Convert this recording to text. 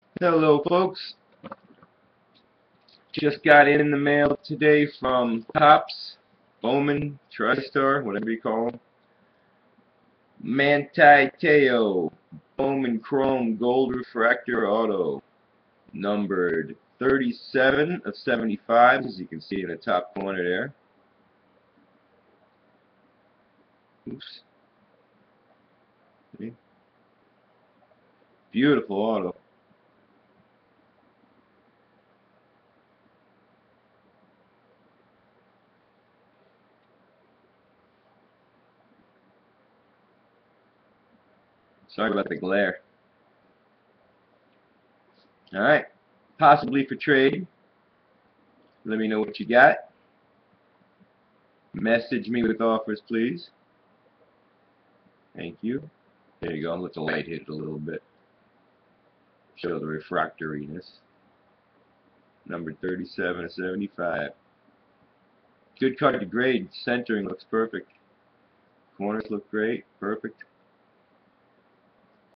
Hello folks, just got in the mail today from Pops, Bowman, TriStar, whatever you call them. Manti Bowman Chrome Gold Refractor Auto, numbered 37 of 75, as you can see in the top corner there. Oops. See? Beautiful auto. Sorry about the glare. Alright, possibly for trade. Let me know what you got. Message me with offers, please. Thank you. There you go. Let the light hit it a little bit. Show the refractoriness. Number 37 of 75. Good card to grade. Centering looks perfect. Corners look great. Perfect.